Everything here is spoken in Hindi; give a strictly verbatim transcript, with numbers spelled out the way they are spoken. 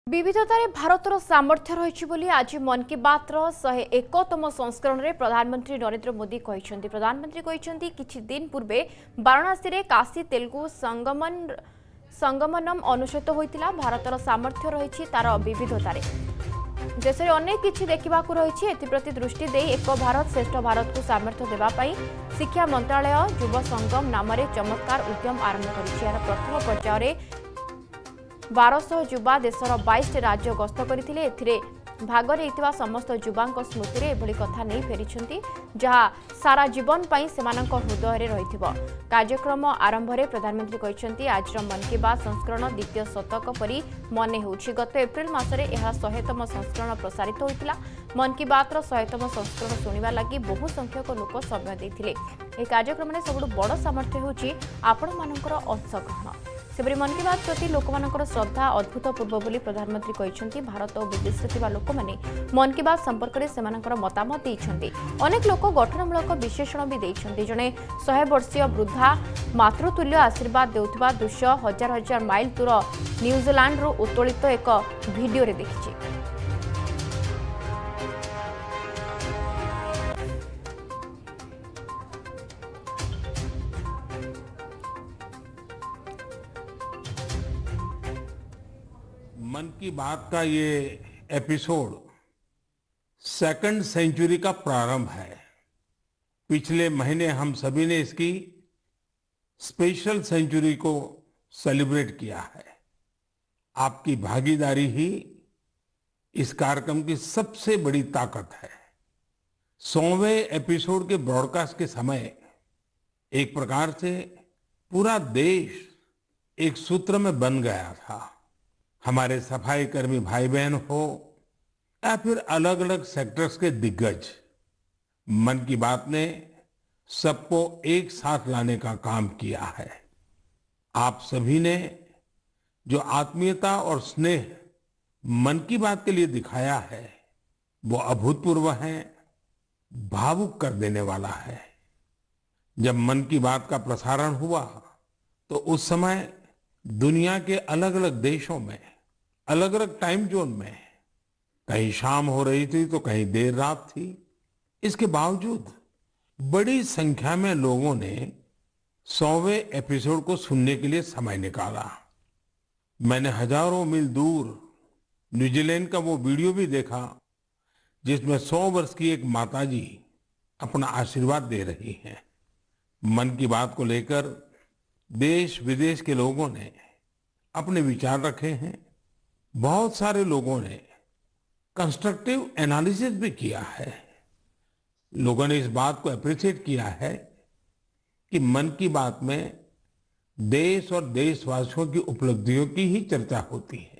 विविधतारे भारतर सामर्थ्य रही बोली आज मन की बात शहे एकतम संस्करण में प्रधानमंत्री नरेंद्र मोदी कहते। प्रधानमंत्री कहते किछि दिन पूर्वे वाराणसी रे काशी तेलुगु संगमन संगमनम अनुष्ठित होइतिला। भारतर सामर्थ्य रही तार विविधतारे देश में अनेक किछि देखा रही एप्रति दृष्टि दे एक भारत श्रेष्ठ भारत को सामर्थ्य देवाई शिक्षा मंत्रालय युव संगम नाम चमत्कार उद्यम आरंभ कर प्रथम पर्यायर बारश युवा देशर बाईस राज्य गस्त करते भाग लेता समस्त युवा स्मृति में एभली कथा नहीं फेरी जहाँ सारा जीवन पर से हृदय रही। कार्यक्रम आरंभ में प्रधानमंत्री कहते आज मन की बात संस्करण द्वितीय शतक परी मन हो। गत एप्रिल मसरे यह शहेतम संस्करण प्रसारित होता। मन की बात शहेतम संस्करण शुणा लगी बहु संख्यक लोक समय देते। यह कार्यक्रम में सबुठ बड़ सामर्थ्य होची आपण मानकर अंशग्रहण। सेपरी मन की बात प्रति लोकमानकर श्रद्धा अद्भुतपूर्व बोली प्रधानमंत्री कहते। भारत और विदेश में लोक मैंने मन की बात संपर्क में से मतामत देते। अनेक लोक गठनमूलक विशेषण भी देते। जड़े शहे वर्षीय वृद्धा मातृतुल्य आशीर्वाद देउथिबा दृश्य हजार हजार माइल दूर न्यूजीलैंड रु उत्तोलित एक वीडियो रे देखिछि। मन की बात का ये एपिसोड सेकंड सेंचुरी का प्रारंभ है। पिछले महीने हम सभी ने इसकी स्पेशल सेंचुरी को सेलिब्रेट किया है। आपकी भागीदारी ही इस कार्यक्रम की सबसे बड़ी ताकत है। सौवें एपिसोड के ब्रॉडकास्ट के समय एक प्रकार से पूरा देश एक सूत्र में बन गया था। हमारे सफाई कर्मी भाई बहन हो या फिर अलग अलग सेक्टर्स के दिग्गज, मन की बात ने सबको एक साथ लाने का काम किया है। आप सभी ने जो आत्मीयता और स्नेह मन की बात के लिए दिखाया है वो अभूतपूर्व है, भावुक कर देने वाला है। जब मन की बात का प्रसारण हुआ तो उस समय दुनिया के अलग अलग देशों में अलग अलग टाइम जोन में कहीं शाम हो रही थी तो कहीं देर रात थी। इसके बावजूद बड़ी संख्या में लोगों ने सौवें एपिसोड को सुनने के लिए समय निकाला। मैंने हजारों मील दूर न्यूजीलैंड का वो वीडियो भी देखा जिसमें सौ वर्ष की एक माताजी अपना आशीर्वाद दे रही हैं। मन की बात को लेकर देश विदेश के लोगों ने अपने विचार रखे हैं। बहुत सारे लोगों ने कंस्ट्रक्टिव एनालिसिस भी किया है। लोगों ने इस बात को अप्रिशिएट किया है कि मन की बात में देश और देशवासियों की उपलब्धियों की ही चर्चा होती है।